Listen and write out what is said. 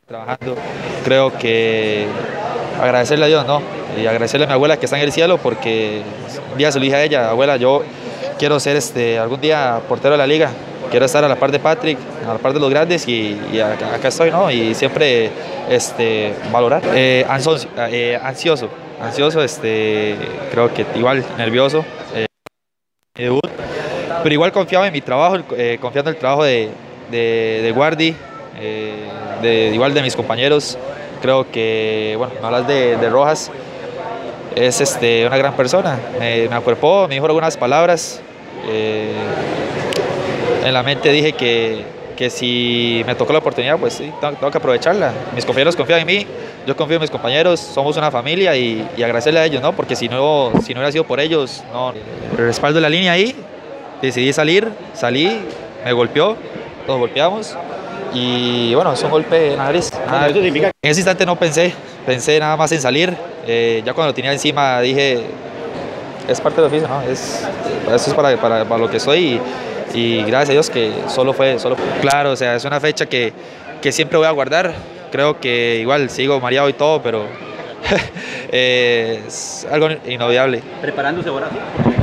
trabajando. Creo que agradecerle a Dios, ¿no? Y agradecerle a mi abuela que está en el cielo, porque un día se lo dije a ella: abuela, yo quiero ser algún día portero de la liga, quiero estar a la par de Patrick, a la par de los grandes, y acá estoy, ¿no? Y siempre valorar. Ansioso, creo que igual nervioso, mi debut, pero igual confiaba en mi trabajo, confiando en el trabajo de Guardi, igual de mis compañeros. Creo que, bueno, me hablas de Rojas, es una gran persona, me acuerpó, me dijo algunas palabras, en la mente dije que si me tocó la oportunidad, pues sí, tengo que aprovecharla. Mis compañeros confían en mí, yo confío en mis compañeros, somos una familia, y agradecerle a ellos, ¿no? Porque si no hubiera sido por ellos, no. El respaldo de la línea ahí, decidí salí, me golpeó, nos golpeamos, y bueno, es un golpe en la nariz. En ese instante no pensé nada más en salir. Ya cuando lo tenía encima dije: es parte del oficio, ¿no? Eso es para lo que soy, y gracias a Dios que solo fue. Claro, o sea, es una fecha que siempre voy a guardar. Creo que igual sigo mareado y todo, pero es algo inolvidable. ¿Preparándose ahora?